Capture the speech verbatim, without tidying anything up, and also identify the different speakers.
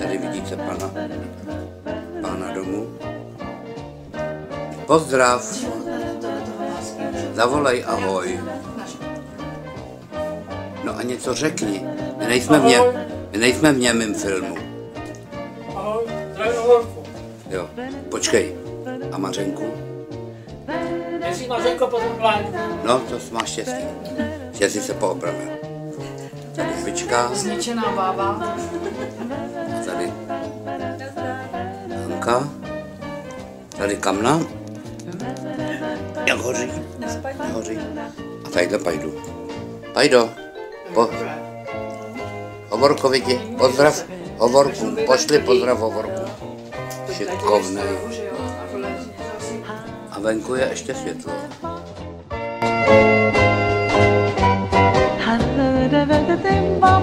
Speaker 1: Tady vidíte pana, pána domu. Pozdrav. Zavolej ahoj. No a něco řekni. My nejsme v, ně, my nejsme v němým filmu.
Speaker 2: Ahoj, zdravím Hovorku.
Speaker 1: Jo, počkej. A Mařenku?
Speaker 2: Jestli Mařenko potom plánku.
Speaker 1: No, to má štěstí. Že jsi se poopravil. Tady Špička.
Speaker 3: Zničená bába.
Speaker 1: Tady Hanka. Tady Kamna. Jak hoří? Nehoří. A tadyhle Pajdu. Pajdo. Po... Hovorkovi ti. Pozdrav Hovorku. Pošli pozdrav Hovorku. Šikovnej. A venku je ještě světlo.
Speaker 4: Hallå,